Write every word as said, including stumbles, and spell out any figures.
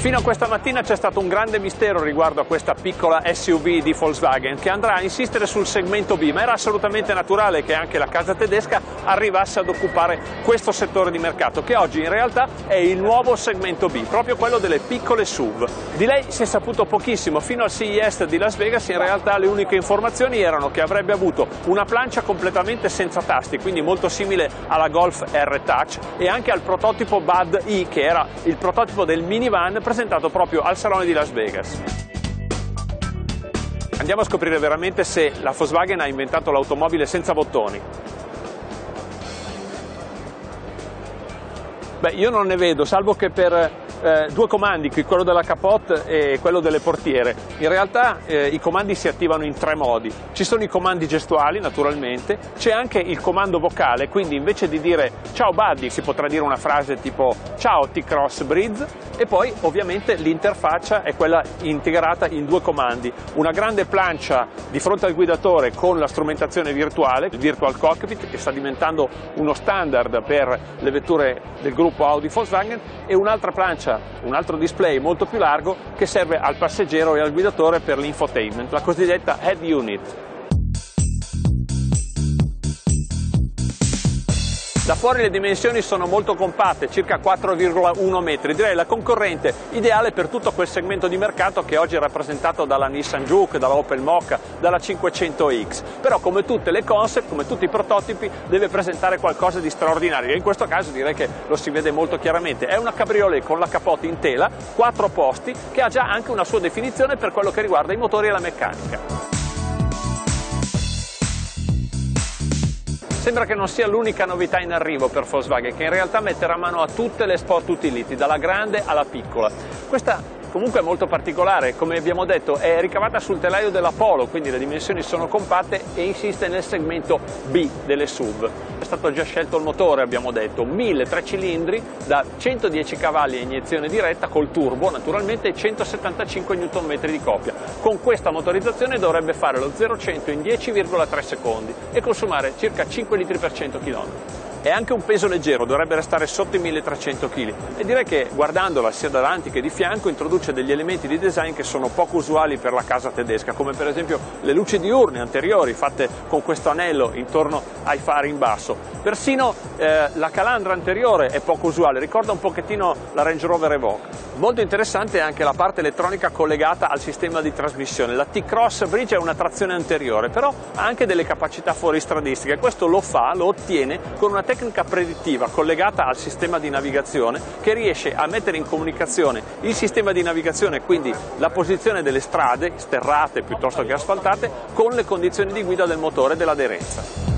Fino a questa mattina c'è stato un grande mistero riguardo a questa piccola S U V di Volkswagen che andrà a insistere sul segmento B, ma era assolutamente naturale che anche la casa tedesca arrivasse ad occupare questo settore di mercato, che oggi in realtà è il nuovo segmento B, proprio quello delle piccole S U V. Di lei si è saputo pochissimo, fino al C E S di Las Vegas in realtà le uniche informazioni erano che avrebbe avuto una plancia completamente senza tasti, quindi molto simile alla Golf R Touch, e anche al prototipo Bud E, che era il prototipo del minivan presentato proprio al Salone di Las Vegas. Andiamo a scoprire veramente se la Volkswagen ha inventato l'automobile senza bottoni. Beh, io non ne vedo, salvo che per eh, due comandi, quello della capote e quello delle portiere. In realtà eh, i comandi si attivano in tre modi. Ci sono i comandi gestuali, naturalmente, c'è anche il comando vocale, quindi invece di dire ciao Buddy si potrà dire una frase tipo ciao T-Cross Breeze, e poi ovviamente l'interfaccia è quella integrata in due comandi. Una grande plancia di fronte al guidatore con la strumentazione virtuale, il Virtual Cockpit, che sta diventando uno standard per le vetture del gruppo Audi Volkswagen, e un'altra plancia, un altro display molto più largo che serve al passeggero e al guidatore per l'infotainment, la cosiddetta Head Unit. Da fuori le dimensioni sono molto compatte, circa quattro virgola uno metri, direi la concorrente ideale per tutto quel segmento di mercato che oggi è rappresentato dalla Nissan Juke, dalla Opel Mokka, dalla cinquecento X. Però come tutte le concept, come tutti i prototipi, deve presentare qualcosa di straordinario, e in questo caso direi che lo si vede molto chiaramente. È una cabriolet con la capote in tela, quattro posti, che ha già anche una sua definizione per quello che riguarda i motori e la meccanica. Sembra che non sia l'unica novità in arrivo per Volkswagen, che in realtà metterà mano a tutte le sport utility, dalla grande alla piccola. Questa comunque è molto particolare, come abbiamo detto è ricavata sul telaio della Polo, quindi le dimensioni sono compatte, e insiste nel segmento B delle S U V. È stato già scelto il motore, abbiamo detto, mille tre cilindri da centodieci cavalli a iniezione diretta col turbo naturalmente e centosettantacinque newton metri di coppia. Con questa motorizzazione dovrebbe fare lo zero a cento in dieci virgola tre secondi e consumare circa cinque litri per cento chilometri. È anche un peso leggero, dovrebbe restare sotto i milletrecento chili, e direi che guardandola sia davanti che di fianco introduce degli elementi di design che sono poco usuali per la casa tedesca, come per esempio le luci diurne anteriori fatte con questo anello intorno ai fari in basso. Persino eh, la calandra anteriore è poco usuale, ricorda un pochettino la Range Rover Evoque. Molto interessante è anche la parte elettronica collegata al sistema di trasmissione. La T-Cross Bridge è una trazione anteriore, però ha anche delle capacità fuoristradistiche. Questo lo fa, lo ottiene con una tecnica predittiva collegata al sistema di navigazione, che riesce a mettere in comunicazione il sistema di navigazione, quindi la posizione delle strade sterrate piuttosto che asfaltate, con le condizioni di guida del motore e dell'aderenza.